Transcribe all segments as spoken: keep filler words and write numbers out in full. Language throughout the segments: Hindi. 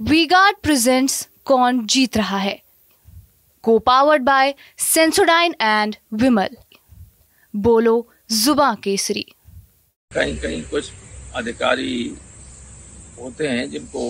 वी-गार्ड प्रेजेंट्स कौन जीत रहा है, co powered by Sensodyne and Vimal. बोलो जुबां केसरी। कहीं कहीं कुछ अधिकारी होते हैं जिनको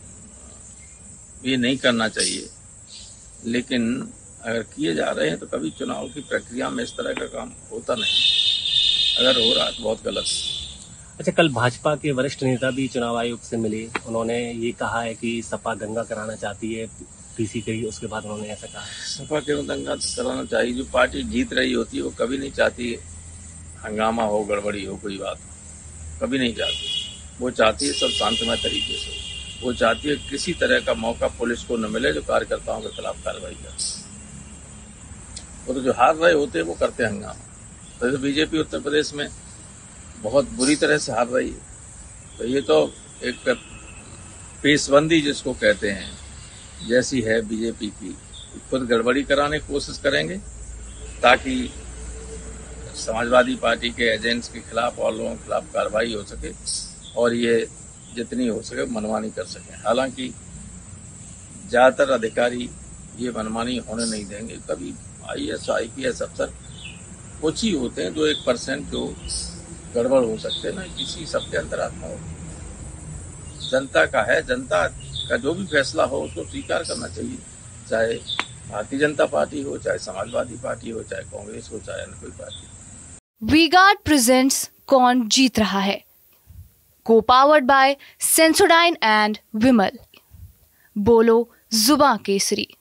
ये नहीं करना चाहिए, लेकिन अगर किए जा रहे हैं तो कभी चुनाव की प्रक्रिया में इस तरह का काम होता नहीं। अगर हो रहा तो बहुत गलत। अच्छा, कल भाजपा के वरिष्ठ नेता भी चुनाव आयोग से मिले। उन्होंने ये कहा है कि सपा दंगा कराना चाहती है, पीसी करी। उसके बाद उन्होंने ऐसा कहा सपा क्यों दंगा कराना चाहिए? जो पार्टी जीत रही होती है वो कभी नहीं चाहती हंगामा हो, गड़बड़ी हो, कोई बात हो, कभी नहीं चाहती। वो चाहती है सब शांतमय तरीके से। वो चाहती है किसी तरह का मौका पुलिस को न मिले जो कार्यकर्ताओं के खिलाफ कार्रवाई करे। वो तो जो हार रहे होते हैं वो करते हैं हंगामा। तो बीजेपी उत्तर प्रदेश में बहुत बुरी तरह से हार रही है। तो ये तो एक पेशबंदी जिसको कहते हैं जैसी है बीजेपी की। खुद गड़बड़ी कराने की कोशिश करेंगे ताकि समाजवादी पार्टी के एजेंट्स के खिलाफ और लोगों के खिलाफ कार्रवाई हो सके और ये जितनी हो सके मनमानी कर सकें। हालांकि ज्यादातर अधिकारी ये मनमानी होने नहीं देंगे। कभी I S I P S अफसर कुछ ही होते हैं, दो एक परसेंट जो गड़बड़ हो सकते हैं ना, किसी सबके अंतरात्मा हो। जनता का है, जनता का जो भी फैसला हो उसको स्वीकार करना चाहिए, चाहे भारतीय जनता पार्टी हो, चाहे समाजवादी पार्टी हो, चाहे कांग्रेस हो, चाहे अन्य कोई पार्टी। वी-गार्ड प्रेजेंट्स कौन जीत रहा है, co powered by Sensodyne and Vimal. बोलो जुबां केसरी।